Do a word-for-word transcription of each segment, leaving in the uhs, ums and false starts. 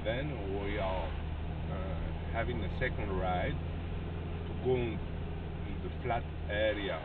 then we are uh, having a second ride to go in the flat area.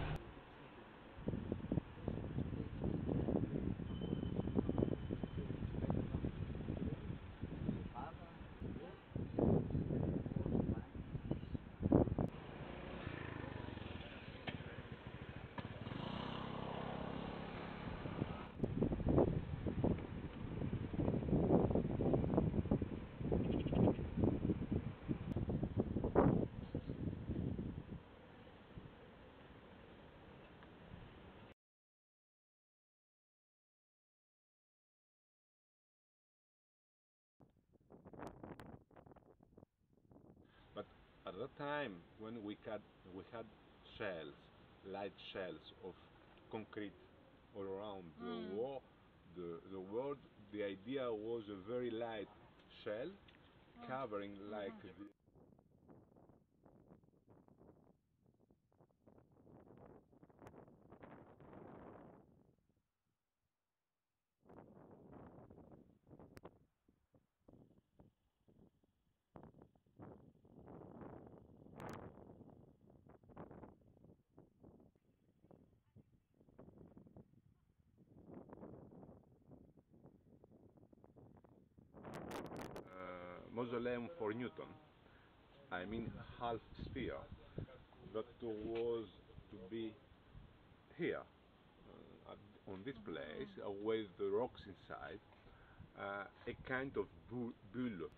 But at that time, when we had we had shells, light shells of concrete all around Mm. the wall, the the world, the idea was a very light shell covering like Mm-hmm. the, uh, mausoleum for Newton. I mean half sphere that was to be here uh, at, on this place uh, with the rocks inside, uh, a kind of bu- bulle.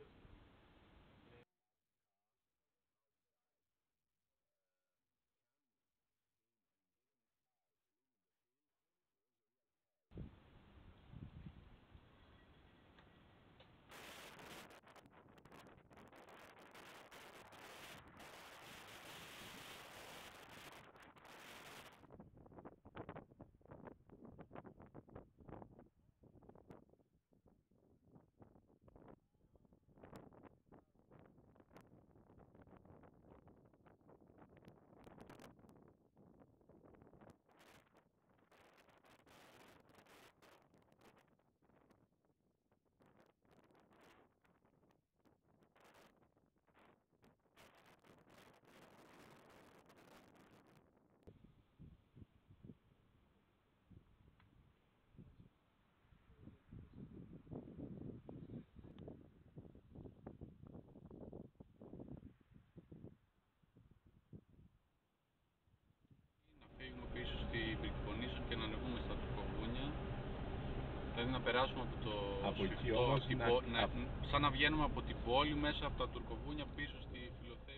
Να φύγουμε πίσω στη Πυρκοποννήσο και να ανεβούμε στα Τουρκοβούνια. Δηλαδή να περάσουμε από το Από εκεί σφιχτό, όμως την να- πο- να- απ- σαν να βγαίνουμε από την πόλη μέσα από τα Τουρκοβούνια πίσω στη Φιλοθέη.